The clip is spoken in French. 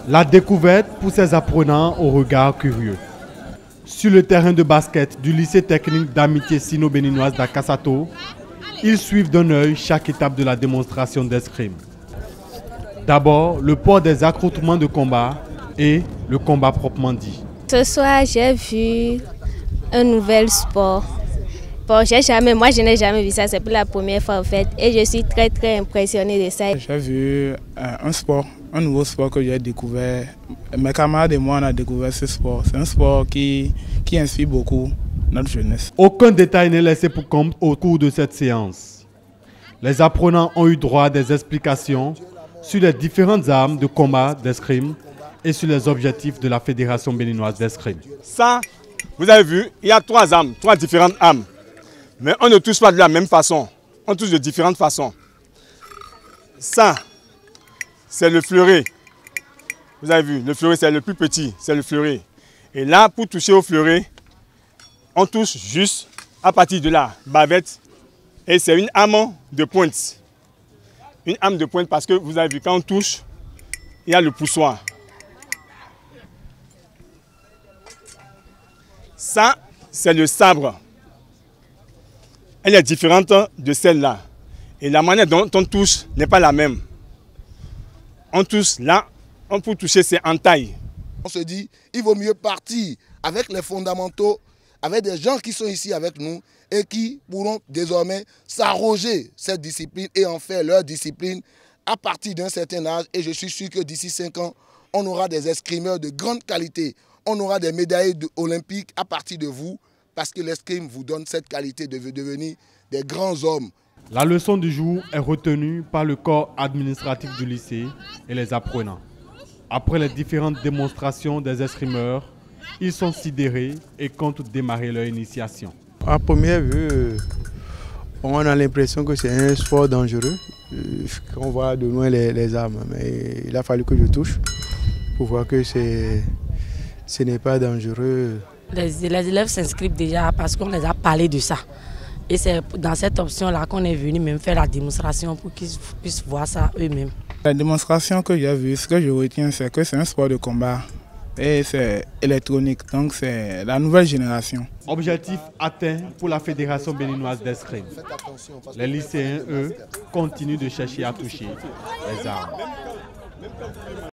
La découverte pour ces apprenants au regard curieux. Sur le terrain de basket du lycée technique d'amitié sino-béninoise d'Akassato, ils suivent d'un œil chaque étape de la démonstration d'escrime. D'abord, le port des accoutrements de combat et le combat proprement dit. Ce soir, j'ai vu un nouvel sport. Bon, moi, je n'ai jamais vu ça, c'est pour la première fois en fait. Et je suis très impressionnée de ça. J'ai vu un nouveau sport que j'ai découvert. Mes camarades et moi, on a découvert ce sport. C'est un sport qui inspire beaucoup notre jeunesse. Aucun détail n'est laissé pour compte au cours de cette séance. Les apprenants ont eu droit à des explications sur les différentes armes de combat d'escrime et sur les objectifs de la Fédération béninoise d'escrime. Ça, vous avez vu, il y a trois armes, trois différentes armes. Mais on ne touche pas de la même façon, on touche de différentes façons. Ça, c'est le fleuret. Vous avez vu, le fleuret c'est le plus petit, c'est le fleuret. Et là, pour toucher au fleuret, on touche juste à partir de la bavette. Et c'est une arme de pointe. Une arme de pointe parce que vous avez vu, quand on touche, il y a le poussoir. Ça, c'est le sabre. Elle est différente de celle-là. Et la manière dont on touche n'est pas la même. On touche là, pour toucher c'est en taille. On se dit, il vaut mieux partir avec les fondamentaux, avec des gens qui sont ici avec nous et qui pourront désormais s'arroger cette discipline et en faire leur discipline à partir d'un certain âge. Et je suis sûr que d'ici 5 ans, on aura des escrimeurs de grande qualité. On aura des médailles olympiques à partir de vous, parce que l'escrime vous donne cette qualité de devenir des grands hommes. La leçon du jour est retenue par le corps administratif du lycée et les apprenants. Après les différentes démonstrations des escrimeurs, ils sont sidérés et comptent démarrer leur initiation. À première vue, on a l'impression que c'est un sport dangereux, qu'on voit de loin les armes. Mais il a fallu que je touche pour voir que ce n'est pas dangereux. Les élèves s'inscrivent déjà parce qu'on les a parlé de ça. Et c'est dans cette option-là qu'on est venu même faire la démonstration pour qu'ils puissent voir ça eux-mêmes. La démonstration que j'ai vue, ce que je retiens, c'est que c'est un sport de combat et c'est électronique, donc c'est la nouvelle génération. Objectif atteint pour la Fédération béninoise d'escrime. Les lycéens, eux, continuent de chercher à toucher les armes.